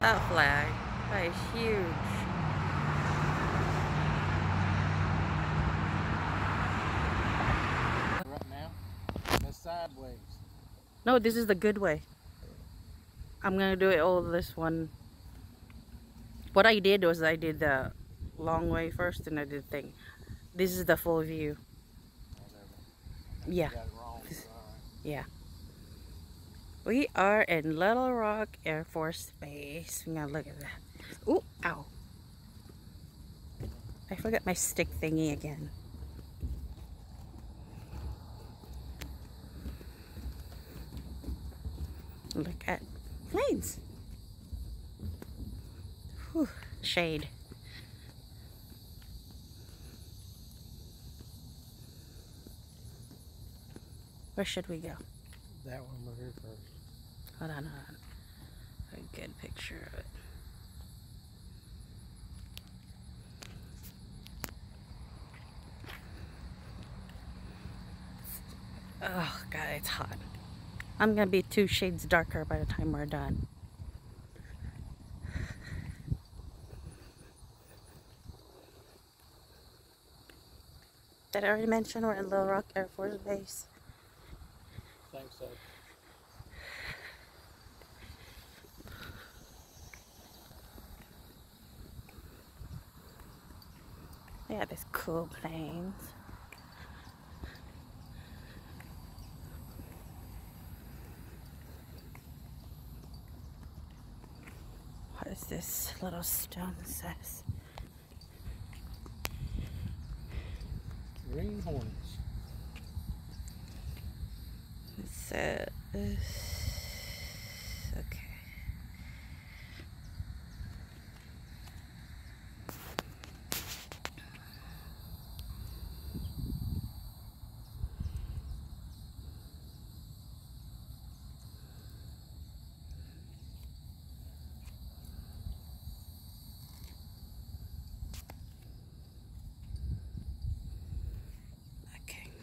that flag. That is huge. Right now, that's sideways. No, this is the good way. I'm gonna do it all this one. What I did was I did the long way first and I did the thing. This is the full view. Yeah. Got it wrong. Yeah. We are in Little Rock Air Force Base. Now look at that. Ooh, ow. I forgot my stick thingy again. Look at planes. Whew, shade. Where should we go? That one over here first. Hold on, hold on. A good picture of it. Oh, God, it's hot. I'm gonna be 2 shades darker by the time we're done. Did I already mention we're in Little Rock Air Force Base? I think so. They got these cool planes. What is this little stone says? Green Hornets. It says, okay. Okay.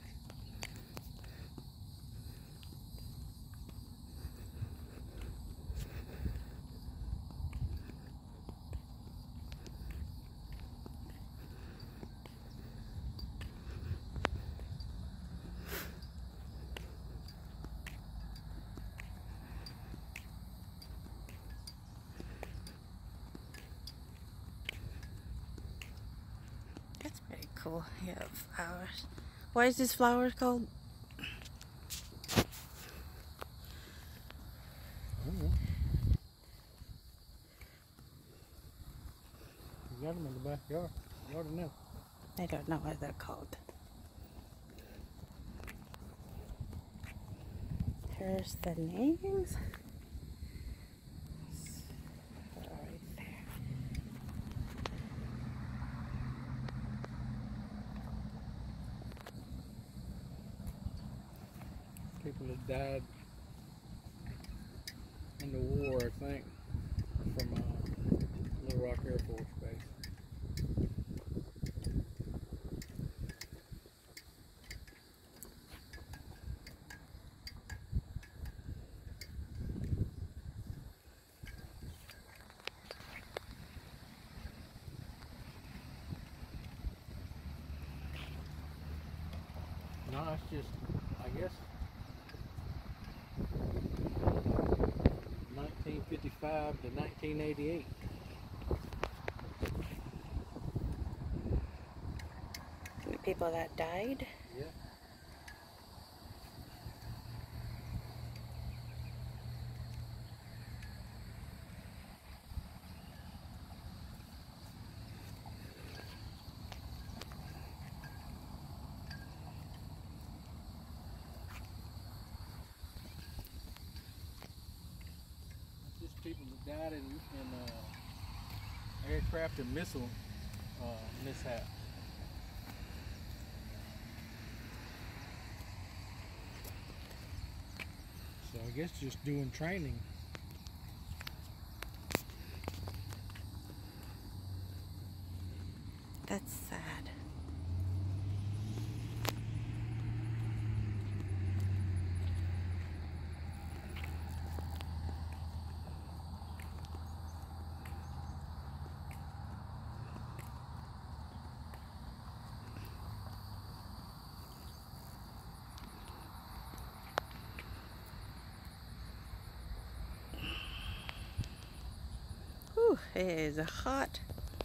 That's pretty cool. Yeah, flowers. Why is this flower called? You got them in the backyard. You ought to know. I don't know what they're called. Here's the names. Right there. People that died in the war, I think, from Little Rock Air Force Base. No, it's just, I guess, 1955 to 1988. The people that died. Yeah. Just people that died in aircraft and missile mishaps. So I guess just doing training. That's sad. Whew, it is hot.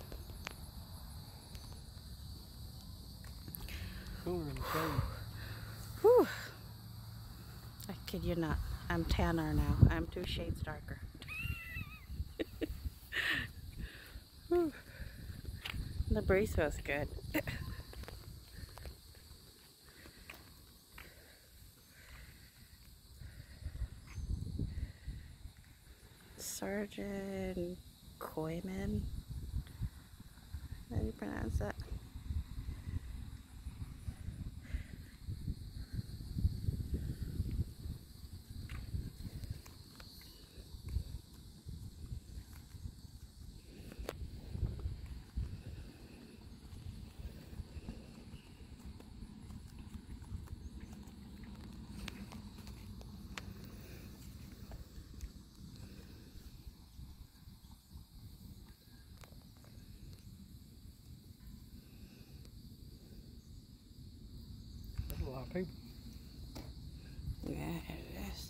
Cooler in the shade. Whew. I kid you not. I'm tanner now. I'm 2 shades darker. Whew. The breeze feels good. Sergeant Koyman. How do you pronounce that? That's a lot of people. Yeah, it is.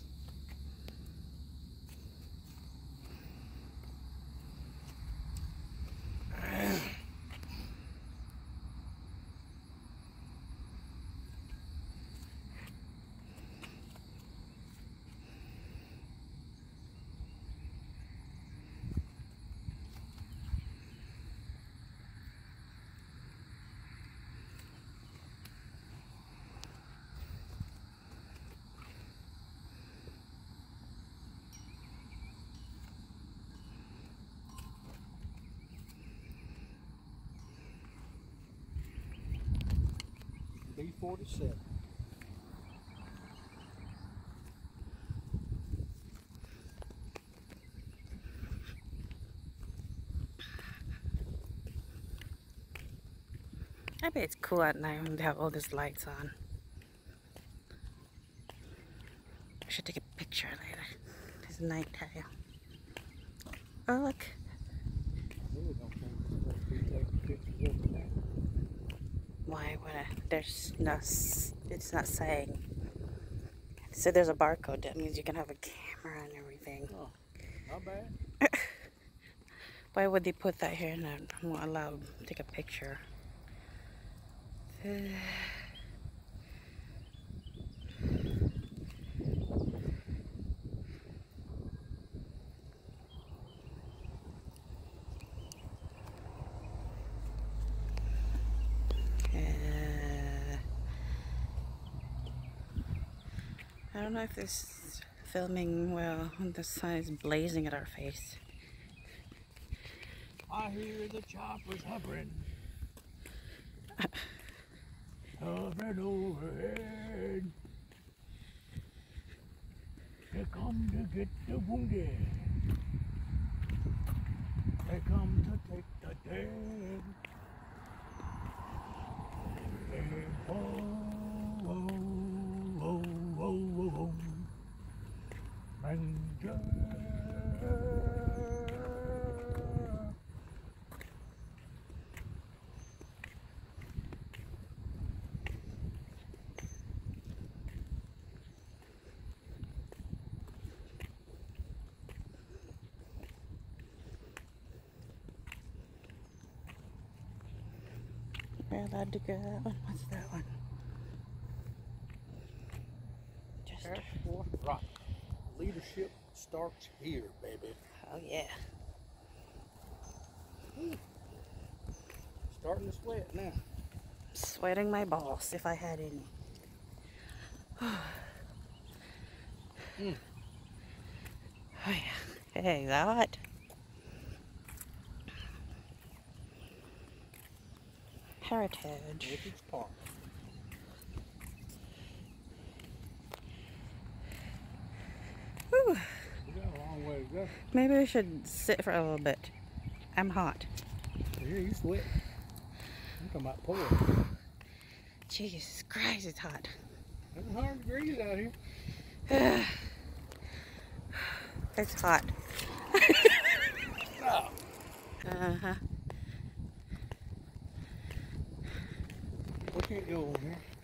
B-47. I bet it's cool at night when they have all these lights on. I should take a picture later. It's nighttime. Oh, look. I really don't think it's supposed to be taking pictures of that. Why would I? There's no, it's not saying. So there's a barcode. That means you can have a camera and everything. Oh, not bad. Why would they put that here and I'm not allowed to take a picture? I don't know if this is filming well when the sun is blazing at our face. I hear the choppers hovering. Hovering overhead. They come to get the wounded. They come to take the dead. Hey, oh, oh, oh, oh, oh, oh. Ranger. We're allowed to go that one. What's that one? Just Airforce rock. Leadership starts here, baby. oh yeah. Starting to sweat now. Sweating my balls if I had any. Mm. Oh yeah. Hey, that. Heritage. Heritage Park. Whew. We got a long way to go. Maybe we should sit for a little bit. I'm hot. Yeah, you sweat. I'm talking about pouring. Jesus Christ, it's hot. It's 100 degrees out here. It's hot. Oh. Uh-huh. We can't go over here.